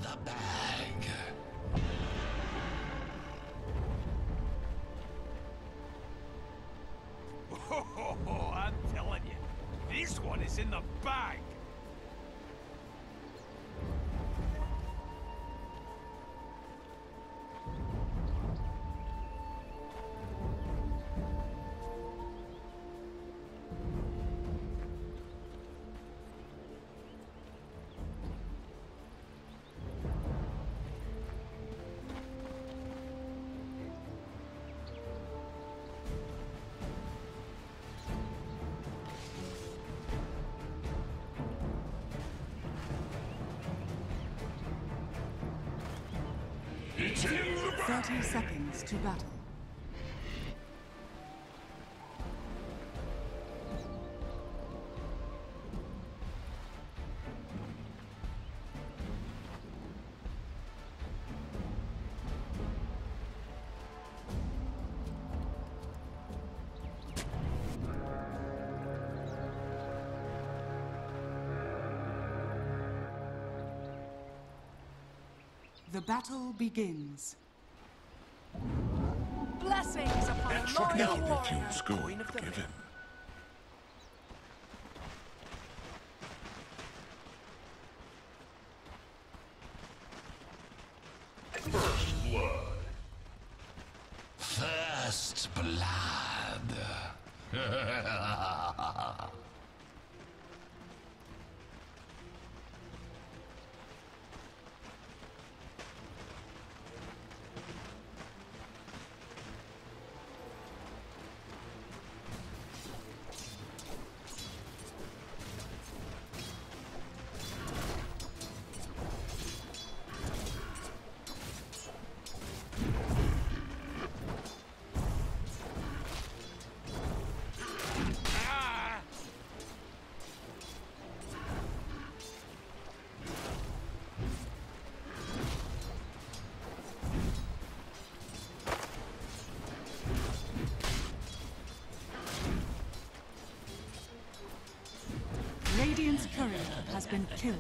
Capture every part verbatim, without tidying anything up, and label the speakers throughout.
Speaker 1: the bag.
Speaker 2: Oh, I'm telling you, this one is in the bag.
Speaker 3: Thirty seconds to battle. The battle begins.
Speaker 4: Blessings upon
Speaker 1: That
Speaker 4: a
Speaker 1: should
Speaker 4: loyal
Speaker 1: help
Speaker 4: warrior.
Speaker 1: if you scoring forgiven. First blood. First blood.
Speaker 3: Radiant's courier has been killed.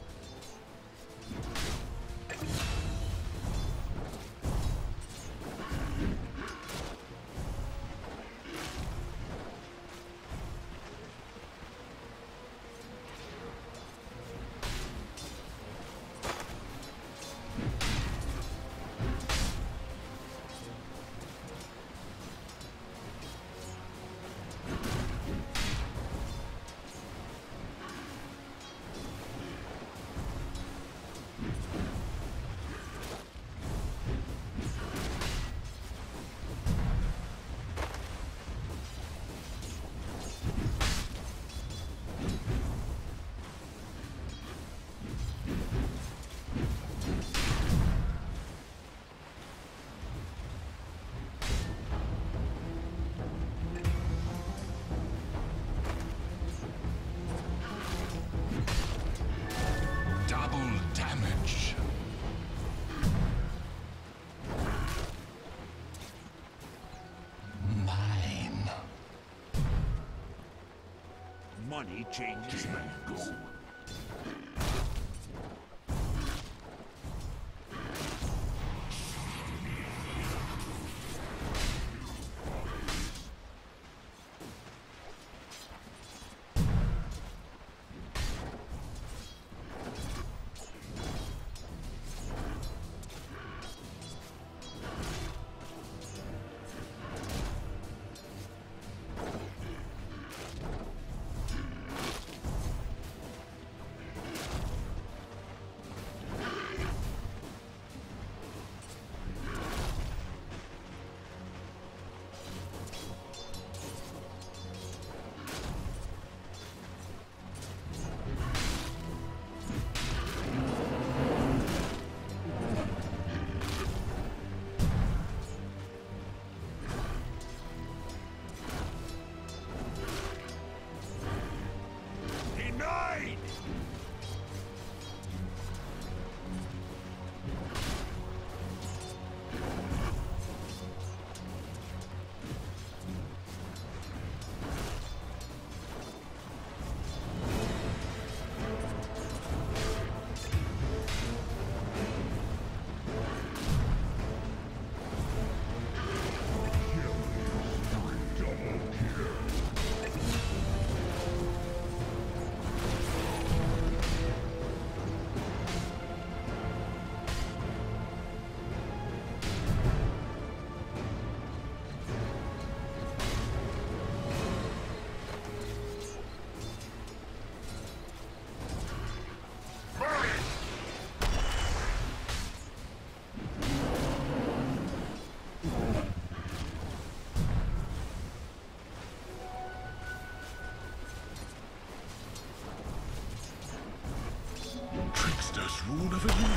Speaker 3: Double damage. Mine.
Speaker 2: Money changes hands.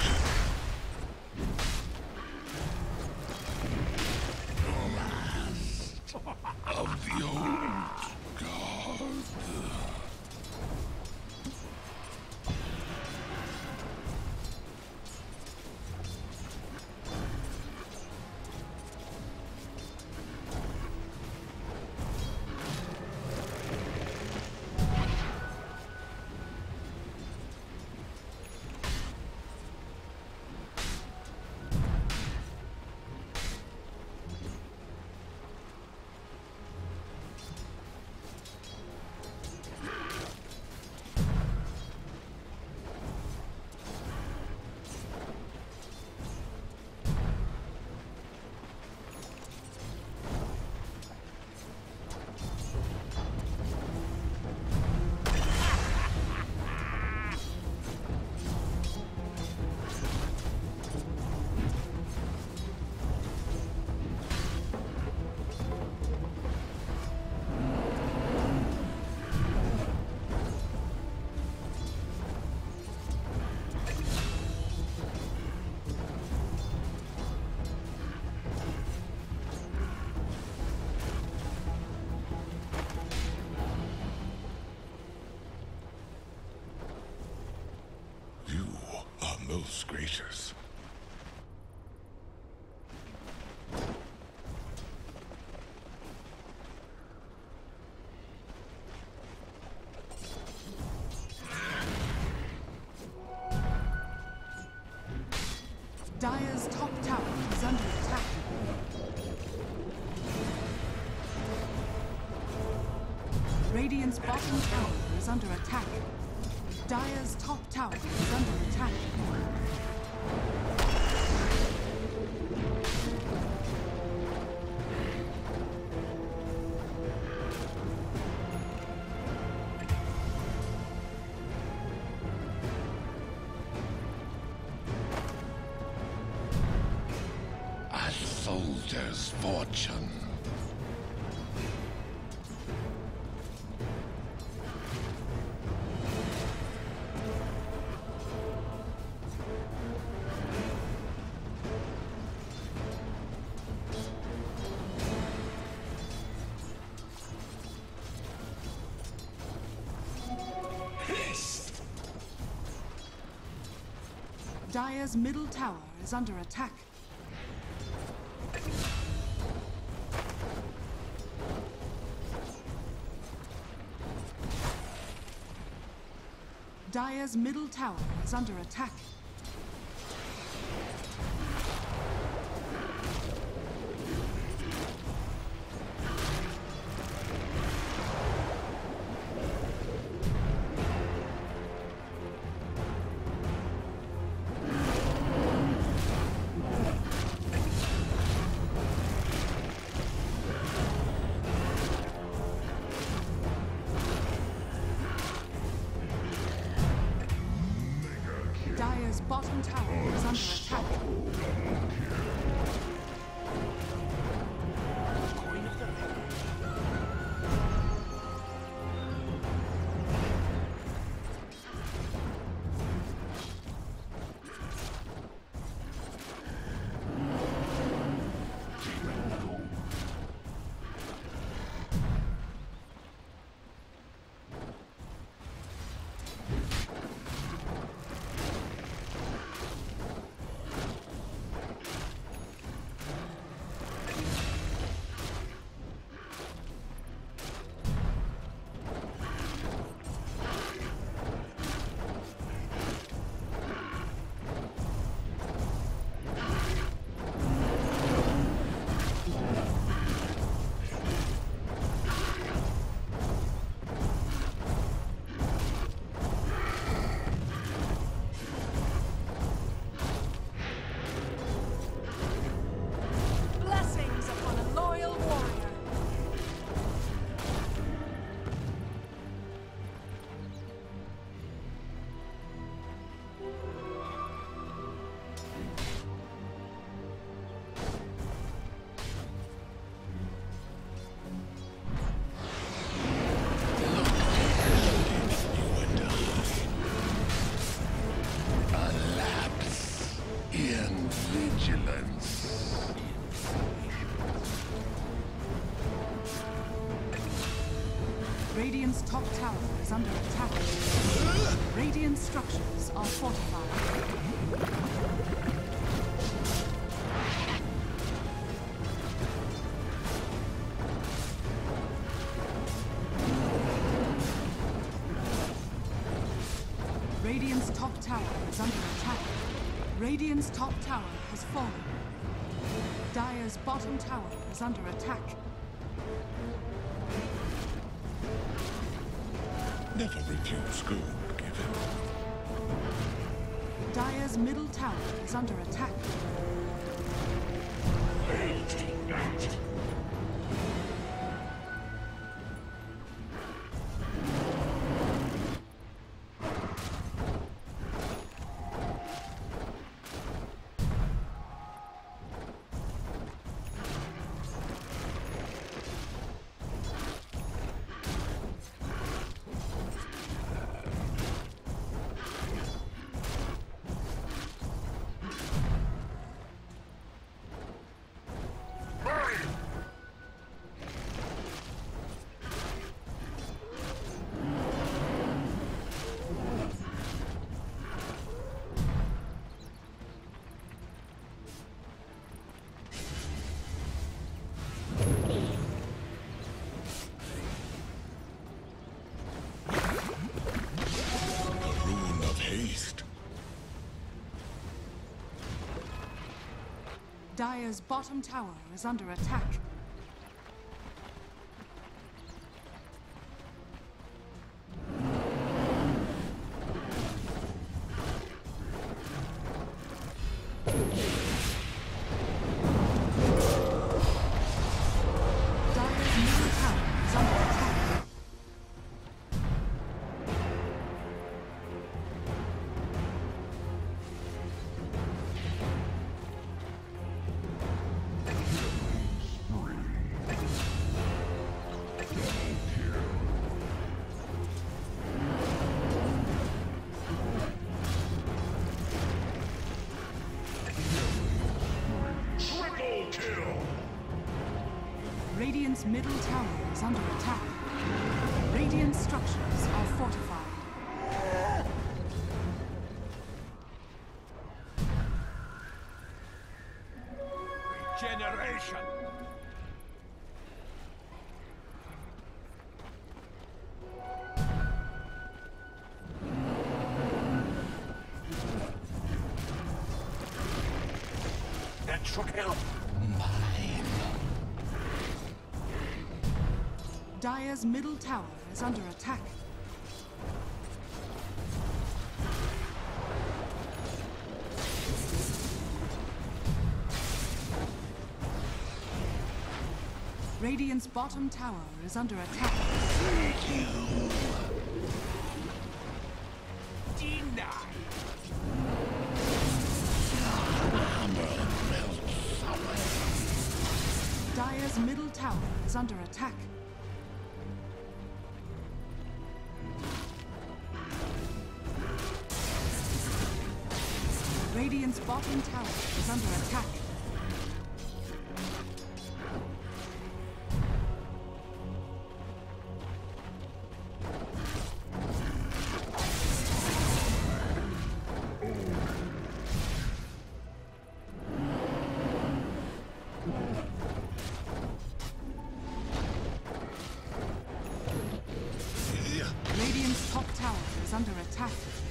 Speaker 1: Of the old guard. Most gracious.
Speaker 3: Dire's top tower is under attack. Radiant's bottom tower is under attack. Dire's top tower is under attack.
Speaker 1: A soldier's fortune.
Speaker 3: Dire's middle tower is under attack. Dire's middle tower is under attack. Dire's bottom tower is under attack.
Speaker 2: Coin of the realm.
Speaker 1: vigilance.
Speaker 3: Radiant's top tower is under attack. Radiant structures are fortified. Radiant's top tower is under attack. Radiant's top tower has fallen. Dire's bottom tower is under attack.
Speaker 1: Never refuse good given.
Speaker 3: Dire's middle tower is under attack. Dire's bottom tower is under attack. Dire's middle tower is under attack. Radiant's middle tower is under attack. Radiant structures are fortified.
Speaker 2: Regeneration! That should help.
Speaker 3: Dire's middle tower is under attack. Radiant's bottom tower is under attack.
Speaker 2: Denied.
Speaker 3: Dire's middle tower is under attack. Radiant's bottom tower is under attack. Radiant's top tower is under attack.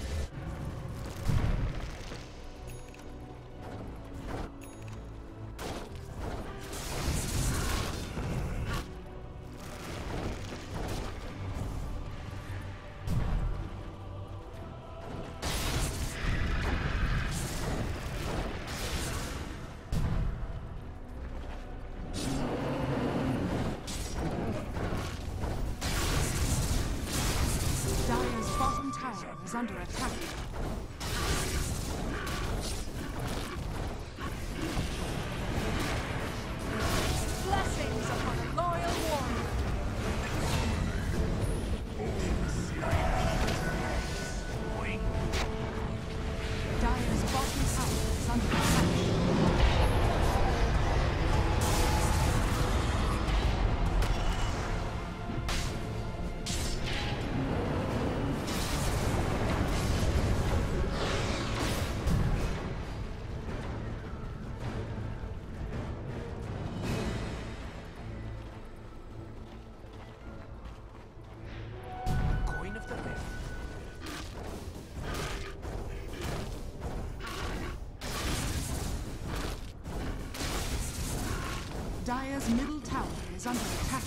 Speaker 3: Dire's bottom tower is under attack.
Speaker 4: Blessings upon a loyal warrior.
Speaker 3: Dire's bottom tower is under attack. Dire's middle tower is under attack.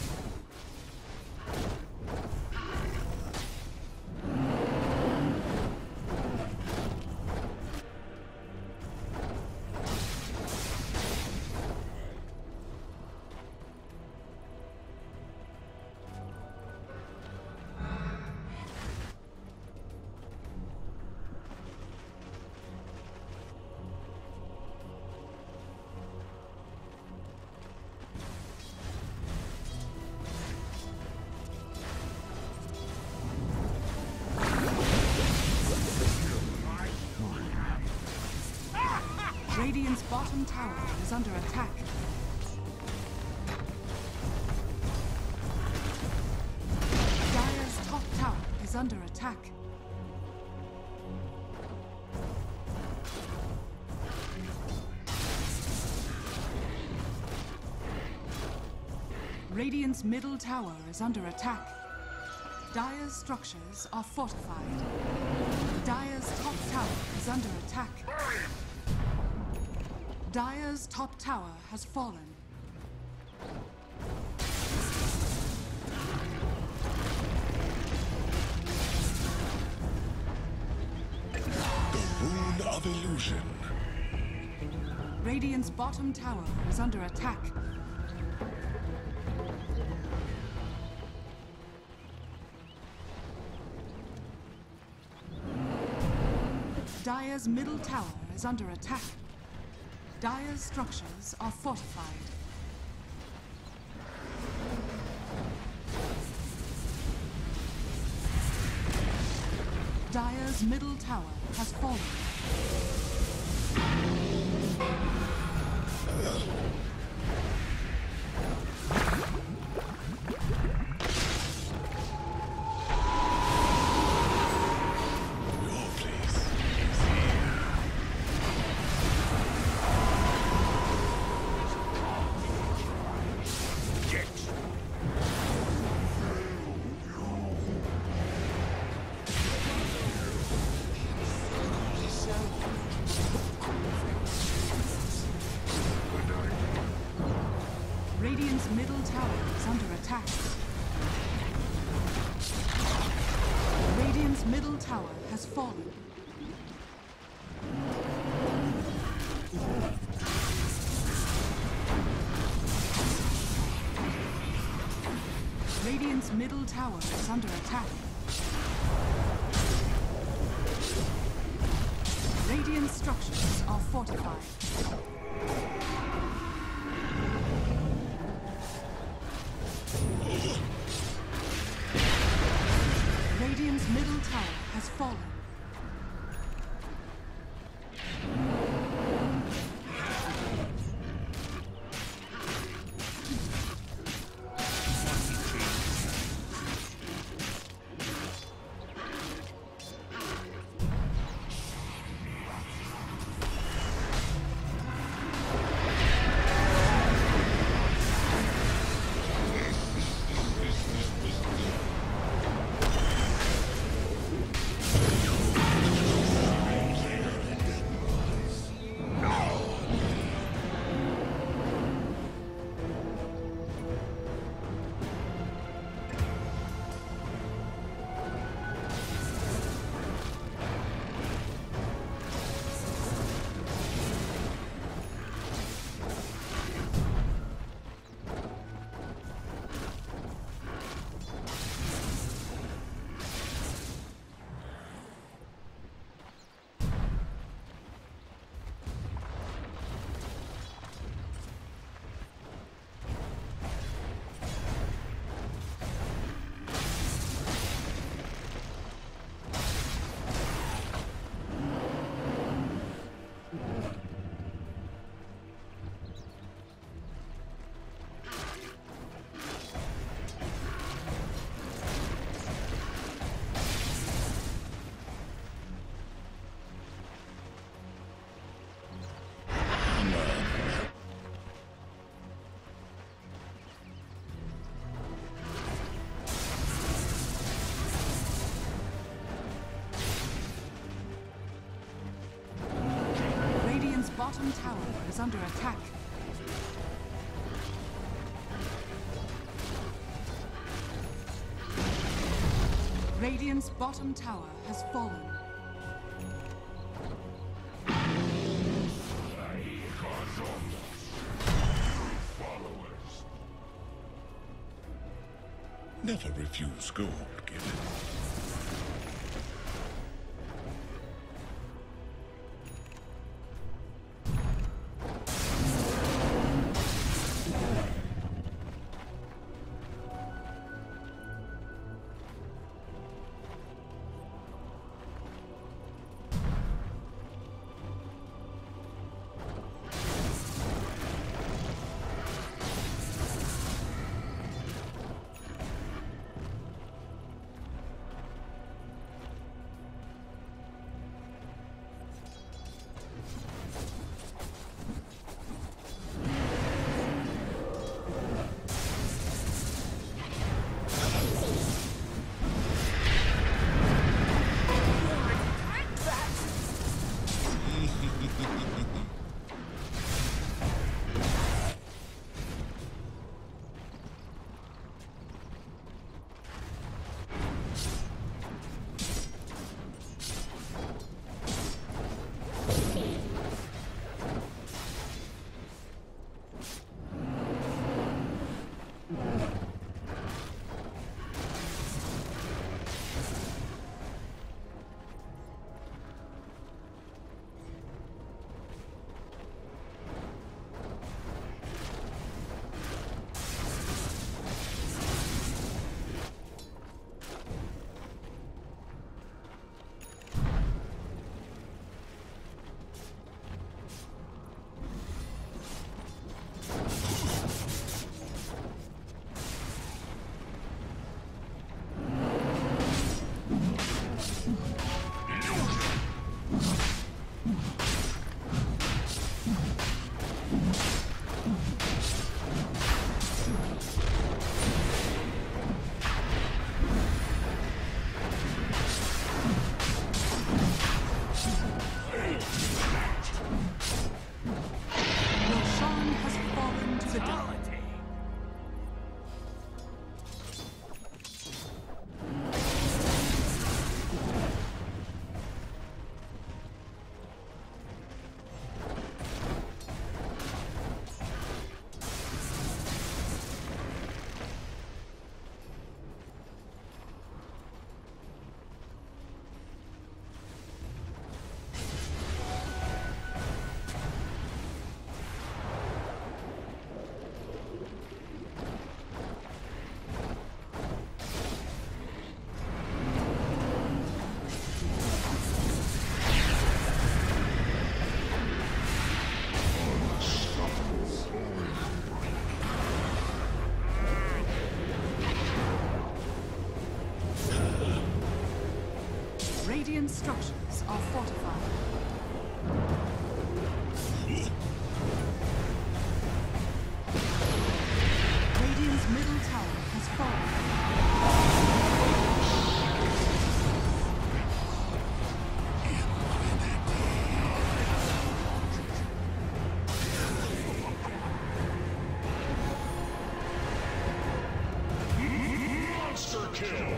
Speaker 3: Radiant's bottom tower is under attack. Dire's top tower is under attack. Radiant's middle tower is under attack. Dire's structures are fortified. Dire's top tower is under attack. Dire's top tower has fallen.
Speaker 1: The Rune of Illusion.
Speaker 3: Radiant's bottom tower is under attack. Dire's middle tower is under attack. Dire's structures are fortified. Dire's middle tower has fallen. Radiant's middle tower is under attack. Radiant's middle tower has fallen. Radiant's middle tower is under attack. Radiant structures are fortified. Radiant's middle tower has fallen. Bottom tower is under attack. Radiant's bottom tower has fallen.
Speaker 1: Never refuse gold given.
Speaker 3: Radiant structures are fortified. Radiant's middle tower has fallen.
Speaker 1: Monster kill!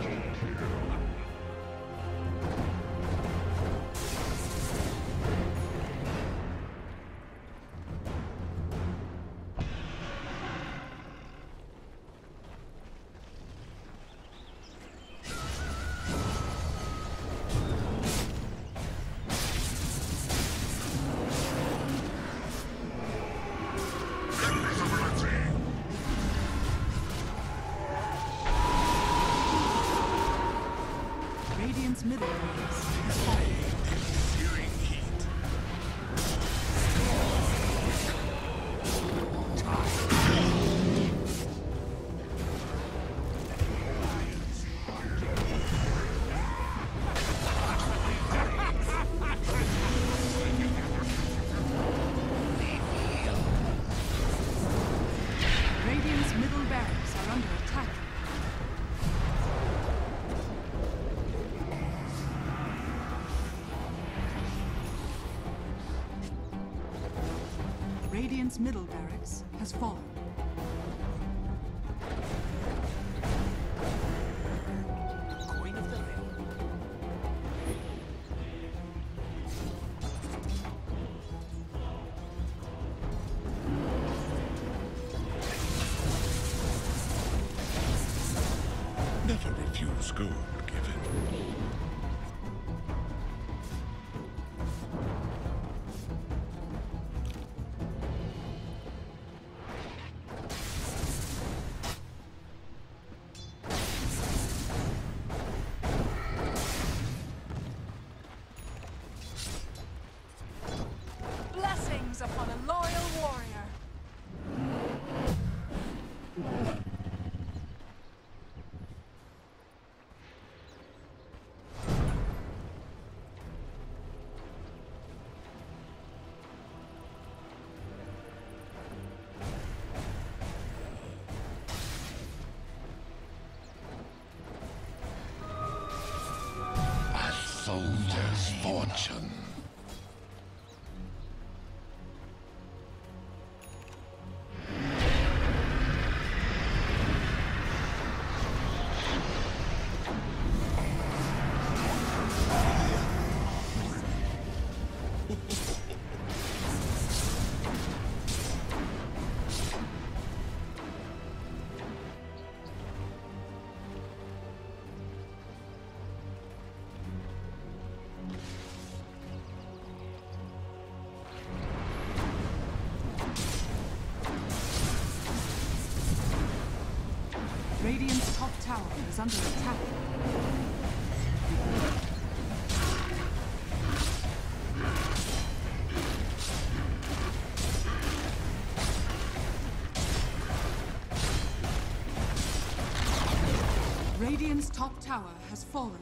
Speaker 3: Radiant's middle base has fallen.
Speaker 1: Searing heat.
Speaker 3: Radiant's middle barracks are under attack. Radiant's middle barracks has fallen.
Speaker 2: Queen of the Hill.
Speaker 1: refuse gold given.
Speaker 4: Blessings upon a loyal warrior.
Speaker 1: A soldier's fortune.
Speaker 3: Radiant's top tower is under attack. Radiant's top tower has fallen.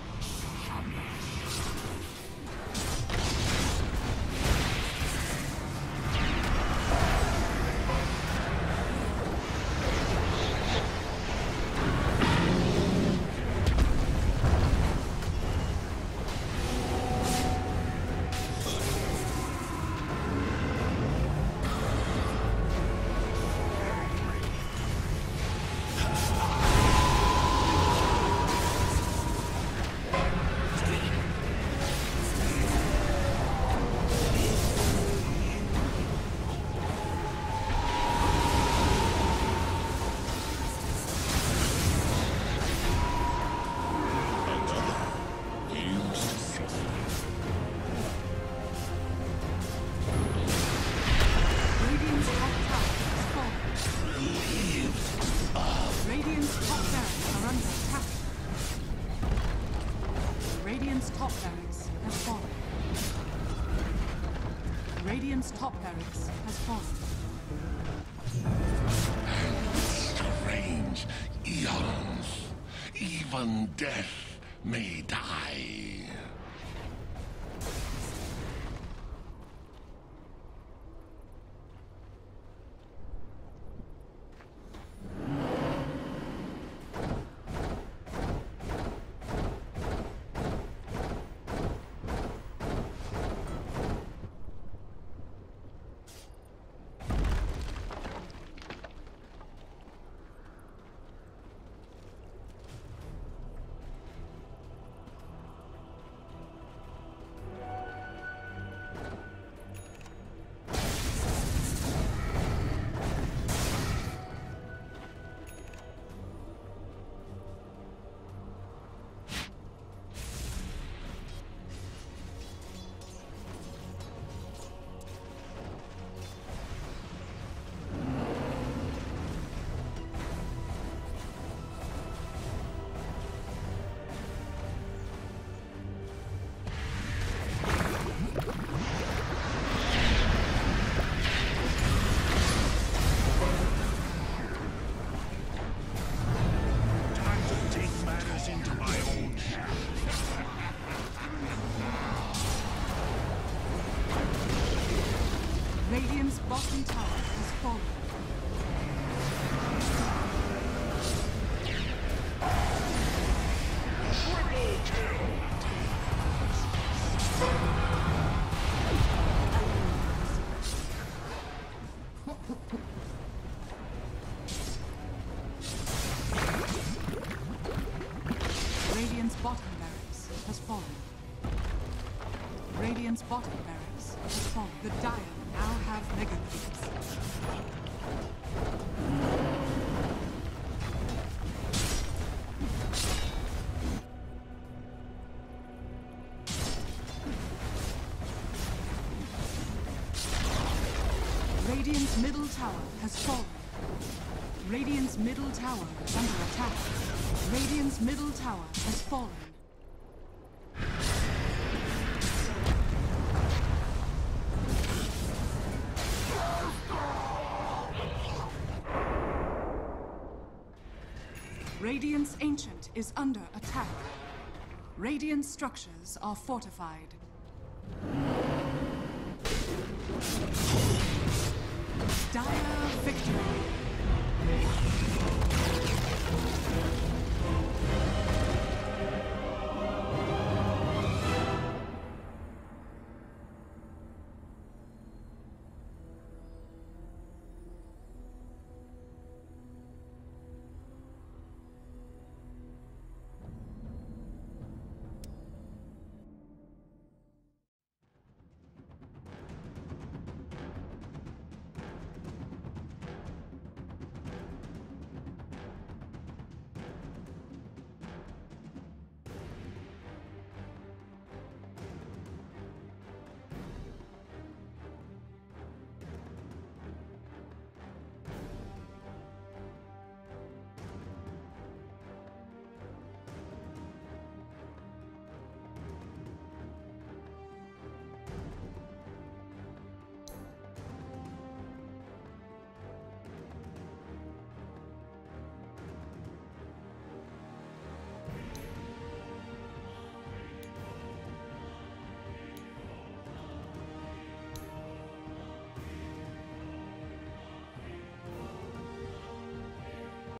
Speaker 3: Radiant's top barracks has fallen. Radiant's top barracks has fallen.
Speaker 1: Strange eons. Even death may die.
Speaker 3: Radiant's bottom tower has fallen. Radiant's bottom barracks has fallen. Radiant's bottom barracks has fallen. The Dire now have mega creeps. Radiant's middle tower has fallen. Radiant's middle tower is under attack. Radiant's middle tower has fallen. Radiant's Ancient is under attack. Radiant structures are fortified. Dire victory.